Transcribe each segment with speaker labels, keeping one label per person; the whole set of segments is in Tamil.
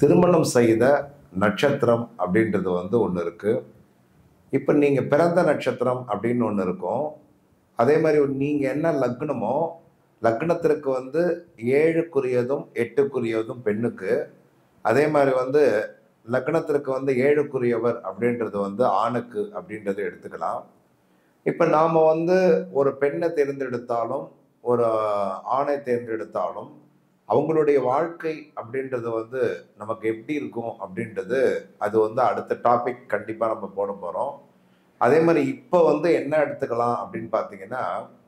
Speaker 1: திருமணம் செய்த நட்சத்திரம் அப்படின்றது ஒன்று இருக்குது. இப்போ நீங்கள் பிறந்த நட்சத்திரம் அப்படின்னு ஒன்று இருக்கும். அதே மாதிரி நீங்கள் என்ன லக்னமோ, லக்னத்திற்கு 7க்குரியதும் 8க்குரியதும் பெண்ணுக்கு. அதே மாதிரி லக்னத்திற்கு 7க்குரியவர் அப்படின்றது ஆணுக்கு அப்படின்றத எடுத்துக்கலாம். இப்போ நாம் ஒரு பெண்ணை தேர்ந்தெடுத்தாலும் ஒரு ஆணை தேர்ந்தெடுத்தாலும் அவங்களுடைய வாழ்க்கை அப்படின்றது நமக்கு எப்படி இருக்கும் அப்படின்றது அது அடுத்த டாபிக் கண்டிப்பாக நம்ம போட போகிறோம். அதே மாதிரி இப்போ என்ன எடுத்துக்கலாம் அப்படின்னு பார்த்தீங்கன்னா,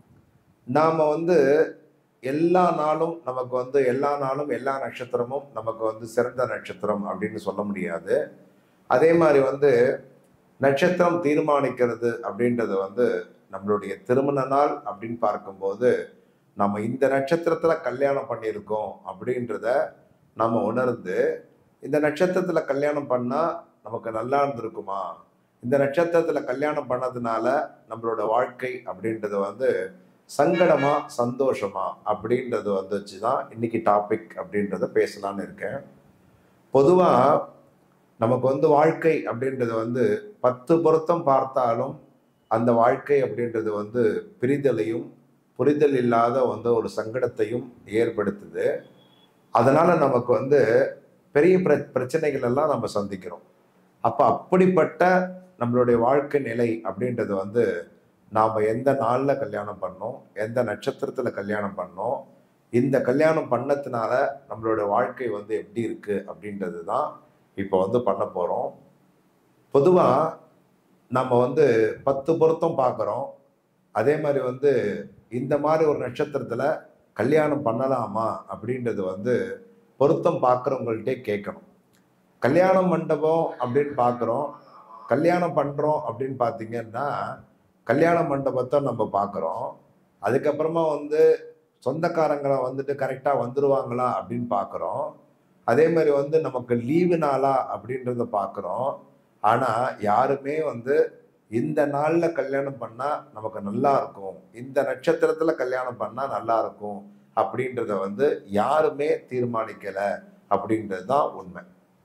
Speaker 1: நாம் எல்லா நாளும் நமக்கு எல்லா நாளும் எல்லா நட்சத்திரமும் நமக்கு சிறந்த நட்சத்திரம் அப்படின்னு சொல்ல முடியாது. அதே மாதிரி நட்சத்திரம் தீர்மானிக்கிறது அப்படின்றது நம்மளுடைய திருமண நாள் அப்படின்னு பார்க்கும்போது நம்ம இந்த நட்சத்திரத்தில் கல்யாணம் பண்ணியிருக்கோம் அப்படின்றத நம்ம உணர்ந்து, இந்த நட்சத்திரத்தில் கல்யாணம் பண்ணால் நமக்கு நல்லா இருந்திருக்குமா, இந்த நட்சத்திரத்தில் கல்யாணம் பண்ணதுனால நம்மளோட வாழ்க்கை அப்படின்றது சங்கடமா சந்தோஷமா அப்படின்றது வச்சு தான் இன்னைக்கு டாபிக் அப்படின்றத பேசலான்னு இருக்கேன். பொதுவாக நமக்கு வாழ்க்கை அப்படின்றது 10 பொருத்தம் பார்த்தாலும் அந்த வாழ்க்கை அப்படின்றது பிரிதலையும் புரிதல் இல்லாத ஒரு சங்கடத்தையும் ஏற்படுத்துது. அதனால நமக்கு பெரிய பிரச்சனைகள் எல்லாம் நம்ம சந்திக்கிறோம். அப்போ அப்படிப்பட்ட நம்மளுடைய வாழ்க்கை நிலை அப்படின்றது நாம் எந்த நாளில் கல்யாணம் பண்ணோம், எந்த நட்சத்திரத்தில் கல்யாணம் பண்ணோம், இந்த கல்யாணம் பண்ணதுனால நம்மளோட வாழ்க்கை எப்படி இருக்குது அப்படின்றது தான் இப்போ பண்ண போகிறோம். பொதுவாக நம்ம 10 பொருத்தம் பார்க்குறோம். அதே மாதிரி இந்த மாதிரி ஒரு நட்சத்திரத்தில் கல்யாணம் பண்ணலாமா அப்படின்றது பொருத்தம் பார்க்குறவங்கள்ட்டே கேட்கணும். கல்யாண மண்டபம் அப்படின்னு பார்க்குறோம், கல்யாணம் பண்ணுறோம் அப்படின்னு பார்த்தீங்கன்னா கல்யாண மண்டபத்தை நம்ம பார்க்குறோம். அதுக்கப்புறமா சொந்தக்காரங்களை கரெக்டாக வந்துடுவாங்களா அப்படின்னு பார்க்குறோம். அதே மாதிரி நமக்கு லீவு நாளா அப்படின்றத பார்க்குறோம். ஆனால் யாருமே இந்த நாளில் கல்யாணம் பண்ணால் நமக்கு நல்லா இருக்கும், இந்த நட்சத்திரத்தில் கல்யாணம் பண்ணால் நல்லா இருக்கும் அப்படின்றத யாருமே தீர்மானிக்கலை அப்படின்றது தான் உண்மை.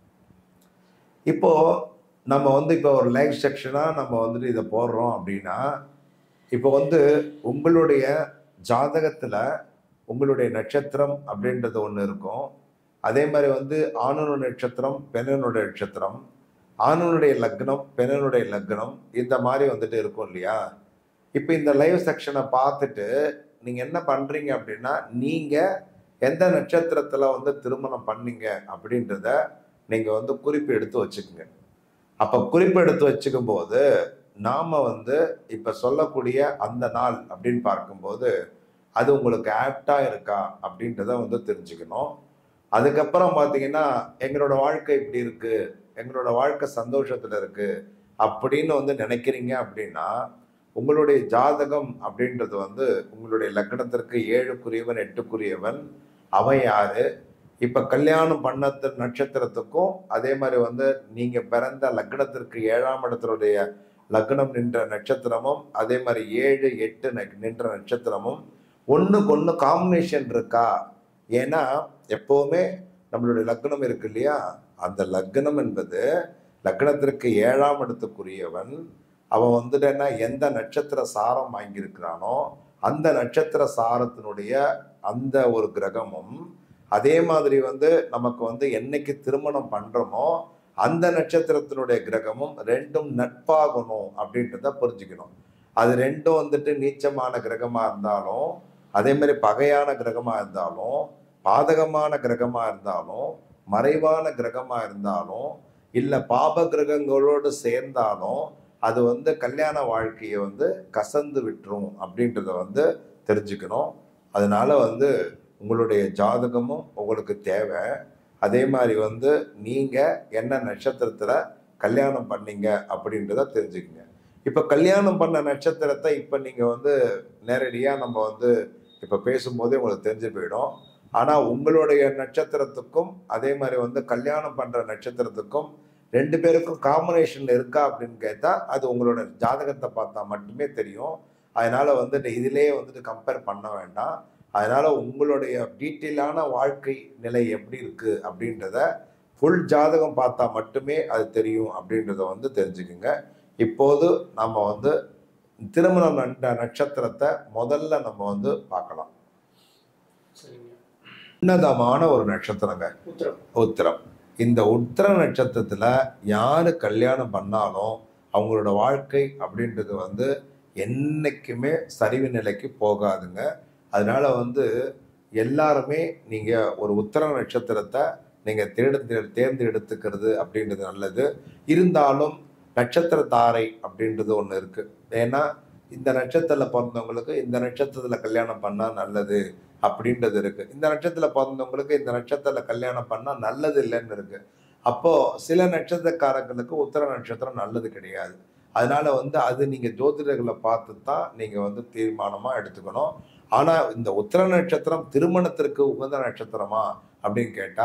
Speaker 1: இப்போ நம்ம இப்போ ஒரு லைவ் செக்ஷனாக நம்ம இதை போடுறோம் அப்படின்னா, இப்போ உங்களுடைய ஜாதகத்தில் உங்களுடைய நட்சத்திரம் அப்படின்றது ஒன்று இருக்கும். அதே மாதிரி ஆணுடைய நட்சத்திரம், பெண்ணுடைய நட்சத்திரம், ஆணுடைய லக்னம், பெண்ணுடைய லக்னம், இந்த மாதிரி இருக்கும் இல்லையா. இப்போ இந்த லைவ் செக்ஷனை பார்த்துட்டு நீங்கள் என்ன பண்ணுறீங்க அப்படின்னா, நீங்கள் எந்த நட்சத்திரத்தில் திருமணம் பண்ணீங்க அப்படின்றத நீங்கள் குறிப்பு எடுத்து வச்சுக்கோங்க. அப்போ குறிப்பு எடுத்து வச்சுக்கும் போது நாம் இப்போ சொல்லக்கூடிய அந்த நாள் அப்படின்னு பார்க்கும்போது அது உங்களுக்கு ஆப்டாக இருக்கா அப்படின்றத தெரிஞ்சுக்கணும். அதுக்கப்புறம் பார்த்தீங்கன்னா, எங்களோட வாழ்க்கை இப்படி இருக்குது, எங்களோட வாழ்க்கை சந்தோஷத்தில் இருக்குது அப்படின்னு நினைக்கிறீங்க அப்படின்னா, உங்களுடைய ஜாதகம் அப்படின்றது உங்களுடைய லக்னத்திற்கு 7க்குரியவன் 8க்குரியவன் அவன் யாரு, இப்போ கல்யாணம் பண்ண நட்சத்திரத்துக்கும் அதே மாதிரி நீங்கள் பிறந்த லக்னத்திற்கு 7ஆம் இடத்தினுடைய லக்னம் நின்ற நட்சத்திரமும் அதே மாதிரி 7, 8 நின்ற நட்சத்திரமும் ஒன்றுக்கு ஒன்று காம்பினேஷன் இருக்கா. ஏன்னா எப்போவுமே நம்மளுடைய லக்னம் இருக்கு இல்லையா, அந்த லக்னம் என்பது லக்னத்திற்கு 7ஆம் இடத்துக்குரியவன் அவன் என்ன எந்த நட்சத்திர சாரம் வாங்கியிருக்கிறானோ அந்த நட்சத்திர சாரத்தினுடைய அந்த ஒரு கிரகமும், அதே மாதிரி நமக்கு என்னைக்கு திருமணம் பண்ணுறோமோ அந்த நட்சத்திரத்தினுடைய கிரகமும் ரெண்டும் நட்பாகணும் அப்படின்றத புரிஞ்சுக்கணும். அது ரெண்டும் நீச்சமான கிரகமாக இருந்தாலும், அதே மாதிரி பகையான கிரகமாக இருந்தாலும், பாதகமான கிரகமாக இருந்தாலும், மறைவான கிரகமாக இருந்தாலும், இல்லை பாப கிரகங்களோடு சேர்ந்தாலும் அது கல்யாண வாழ்க்கையை கசந்து விட்டுரும் அப்படின்றத தெரிஞ்சுக்கணும். அதனால உங்களுடைய ஜாதகமும் உங்களுக்கு தேவை. அதே மாதிரி நீங்கள் என்ன நட்சத்திரத்தில் கல்யாணம் பண்ணீங்க அப்படின்றத தெரிஞ்சுக்கங்க. இப்போ கல்யாணம் பண்ண நட்சத்திரத்தை இப்போ நீங்கள் நேரடியாக நம்ம இப்போ பேசும்போதே உங்களுக்கு தெரிஞ்சு போயிடும். ஆனால் உங்களுடைய நட்சத்திரத்துக்கும் அதே மாதிரி கல்யாணம் பண்ணுற நட்சத்திரத்துக்கும் 2 பேருக்கும் காம்பினேஷன் இருக்கா அப்படின்னு கேட்டால் அது உங்களோட ஜாதகத்தை பார்த்தா மட்டுமே தெரியும். அதனால் இதிலே கம்பேர் பண்ண வேண்டாம். அதனால் உங்களுடைய டீட்டெயிலான வாழ்க்கை நிலை எப்படி இருக்குது அப்படின்றத ஃபுல் ஜாதகம் பார்த்தா மட்டுமே அது தெரியும் அப்படின்றத வந்து தெரிஞ்சுக்குங்க. இப்போது நம்ம வந்து திருமணம் நட்சத்திரத்தை முதல்ல நம்ம வந்து பார்க்கலாம். உன்னதமான ஒரு நட்சத்திரங்க உத்திரம். இந்த உத்திர நட்சத்திரத்துல யாரு கல்யாணம் பண்ணாலும் அவங்களோட வாழ்க்கை அப்படின்றது வந்து என்னைக்குமே சரிவு நிலைக்கு போகாதுங்க. அதனால வந்து எல்லாருமே நீங்க ஒரு உத்திர நட்சத்திரத்தை நீங்க தேர்ந்தெடுத்துக்கிறது அப்படின்றது நல்லது. இருந்தாலும் நட்சத்திர தாரை அப்படின்றது ஒன்று இருக்கு. ஏன்னா இந்த நட்சத்திரத்துல பிறந்தவங்களுக்கு இந்த நட்சத்திரத்துல கல்யாணம் பண்ணா நல்லது அப்படின்றது இருக்கு. இந்த நட்சத்திரத்துல பிறந்தவங்களுக்கு இந்த நட்சத்திரத்துல கல்யாணம் பண்ணா நல்லது இல்லைன்னு இருக்கு. அப்போ சில நட்சத்திரக்காரங்களுக்கு உத்திர நட்சத்திரம் நல்லது கிடையாது. அதனால வந்து அது நீங்க ஜோதிடர்களை பார்த்து தான் நீங்க வந்து தீர்மானமா எடுத்துக்கணும். ஆனா இந்த உத்திர நட்சத்திரம் திருமணத்திற்கு உகந்த நட்சத்திரமா அப்படின்னு கேட்டா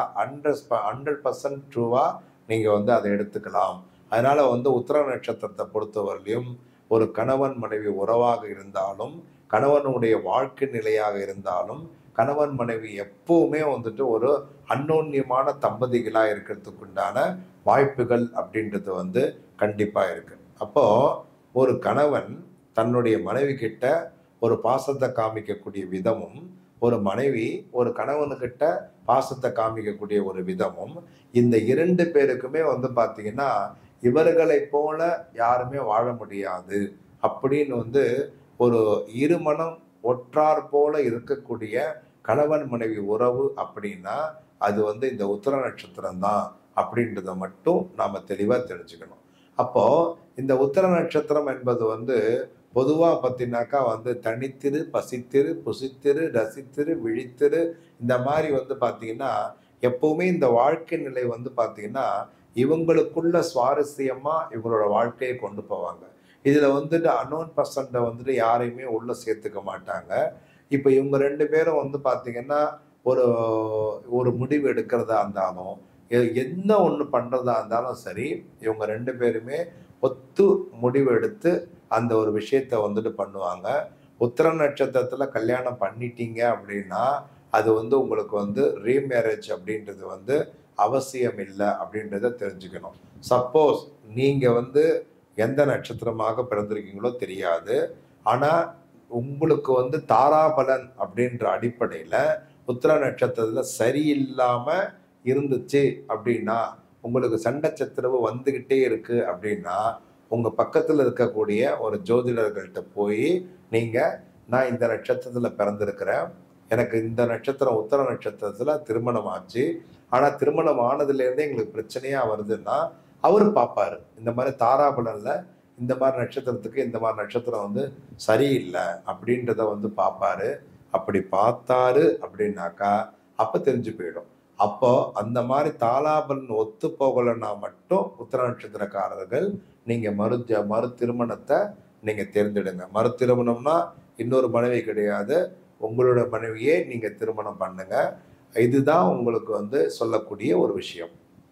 Speaker 1: 100% ட்ரூவா நீங்க வந்து அதை எடுத்துக்கலாம். அதனால வந்து உத்திர நட்சத்திரத்தை பொறுத்தவரையிலும் ஒரு கணவன் மனைவி உறவாக இருந்தாலும், கணவனுடைய வாழ்க்கை நிலையாக இருந்தாலும், கணவன் மனைவி எப்பவுமே வந்துட்டு ஒரு அந்யோன்யமான தம்பதிகளா இருக்கிறதுக்கு உண்டான வாய்ப்புகள் அப்படின்றது வந்து கண்டிப்பா இருக்கு. அப்போ ஒரு கணவன் தன்னுடைய மனைவி கிட்ட ஒரு பாசத்தை காமிக்கக்கூடிய விதமும், ஒரு மனைவி ஒரு கணவனுக்கிட்ட பாசத்தை காமிக்கக்கூடிய ஒரு விதமும், இந்த 2 பேருக்குமே வந்து பார்த்தீங்கன்னா இவர்களை போல யாருமே வாழ முடியாது அப்படின்னு வந்து ஒரு இருமனம் ஒற்றார் போல இருக்கக்கூடிய கணவன் மனைவி உறவு அப்படின்னா அது வந்து இந்த உத்திர நட்சத்திரம் தான் அப்படின்றத மட்டும் நாம தெளிவா தெரிஞ்சுக்கணும். அப்போ இந்த உத்திர நட்சத்திரம் என்பது வந்து பொதுவா பார்த்தீங்கன்னாக்கா வந்து தனித்திரு, பசித்திரு, புசித்திரு, ரசித்திரு, விழித்திரு, இந்த மாதிரி வந்து பார்த்தீங்கன்னா எப்பவுமே இந்த வாழ்க்கை நிலை வந்து பார்த்தீங்கன்னா இவங்களுக்குள்ள சுவாரஸ்யமா இவங்களோட வாழ்க்கையை கொண்டு போவாங்க. இதுல வந்துட்டு அன்னோன் பர்சன்ட வந்துட்டு யாரையுமே உள்ள சேர்த்துக்க மாட்டாங்க. இப்ப இவங்க 2 பேரும் வந்து பார்த்தீங்கன்னா ஒரு ஒரு முடிவு எடுக்கிறதா இருந்தாலும், என்ன ஒண்ணு பண்றதா இருந்தாலும் சரி, இவங்க 2 பேருமே ஒத்து முடிவு எடுத்து அந்த ஒரு விஷயத்த வந்துட்டு பண்ணுவாங்க. உத்திர நட்சத்திரத்துல கல்யாணம் பண்ணிட்டீங்க அப்படின்னா அது வந்து உங்களுக்கு வந்து ரீமேரேஜ் அப்படின்றது வந்து அவசியம் இல்லை அப்படின்றத தெரிஞ்சுக்கணும். சப்போஸ் நீங்க வந்து எந்த நட்சத்திரமாக பிறந்திருக்கீங்களோ தெரியாது. ஆனா உங்களுக்கு வந்து தாராபலன் அப்படின்ற அடிப்படையில உத்திர நட்சத்திரத்துல சரியில்லாம இருந்துச்சு அப்படின்னா, உங்களுக்கு சண்டை சச்சரவு வந்துகிட்டே இருக்கு அப்படின்னா, உங்க பக்கத்துல இருக்கக்கூடிய ஒரு ஜோதிடர்கள்ட்ட போய் நீங்க நான் இந்த நட்சத்திரத்துல பிறந்திருக்கிறேன், எனக்கு இந்த நட்சத்திரம் உத்திர நட்சத்திரத்துல திருமணம் ஆச்சு, ஆனா திருமணம் ஆனதுல இருந்தே எங்களுக்கு பிரச்சனையா வருதுன்னா அவரு பார்ப்பாரு. இந்த மாதிரி தாராபலன்ல இந்த மாதிரி நட்சத்திரத்துக்கு இந்த மாதிரி நட்சத்திரம் வந்து சரியில்லை அப்படின்றத வந்து பார்ப்பாரு. அப்படி பார்த்தாரு அப்படின்னாக்கா அப்ப தெரிஞ்சு போயிடும். அப்போ அந்த மாதிரி தாராபலன் ஒத்து போகலைன்னா மட்டும் உத்திர நட்சத்திரக்காரர்கள் நீங்க மறு திருமணத்தை நீங்க தேர்ந்தெடுங்க. மறு திருமணம்னா இன்னொரு மனைவி கிடையாது, உங்களோட மனைவியே நீங்க திருமணம் பண்ணுங்க. இதுதான் உங்களுக்கு வந்து சொல்லக்கூடிய ஒரு விஷயம்.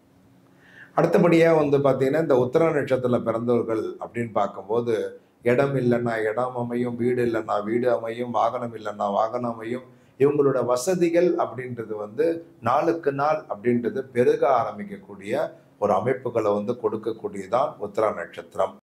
Speaker 1: அடுத்தபடியா வந்து பார்த்தீங்கன்னா இந்த உத்திர நட்சத்திரத்துல பிறந்தவர்கள் அப்படின்னு பார்க்கும்போது இடம் இல்லைன்னா இடம் அமையும், வீடு இல்லைன்னா வீடு அமையும், வாகனம் இல்லைன்னா வாகனம் அமையும். இவங்களோட வசதிகள் அப்படின்றது வந்து நாளுக்கு நாள் அப்படின்றது பெருக ஆரம்பிக்கக்கூடிய ஒரு அமைப்புகளை வந்து கொடுக்கக்கூடியதான் உத்திர நட்சத்திரம்.